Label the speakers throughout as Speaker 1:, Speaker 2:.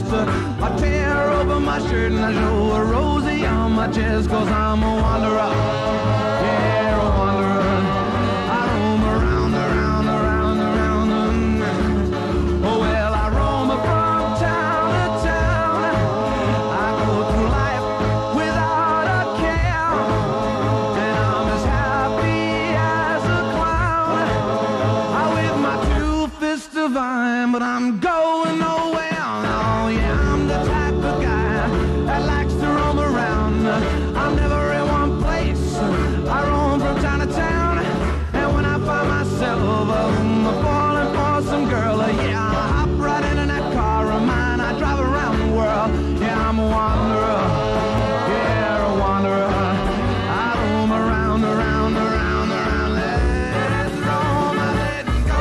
Speaker 1: I tear open my shirt and I show a rosy on my chest, 'cause I'm a wanderer. Yeah, a wanderer. I roam around, around, around, around. Oh well, I roam from town to town. I go through life without a care, and I'm as happy as a clown. I wave my two fists divine, but I'm going nowhere. Oh yeah, I'm the type of guy that likes to roam around. I'm never in one place. I roam from town to town, and when I find myself falling for some girl, yeah, I hop right into that car of mine. I drive around the world. Yeah, I'm a wanderer. Yeah, a wanderer. I roam around, around, around, around. Let's roam, let go.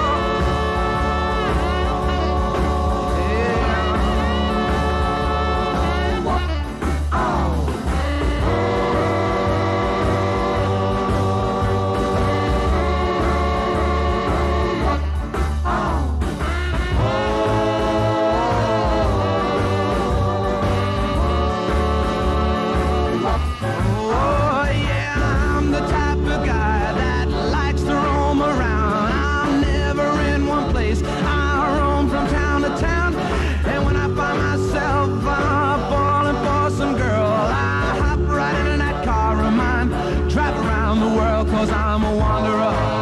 Speaker 1: Cause I'm a wanderer.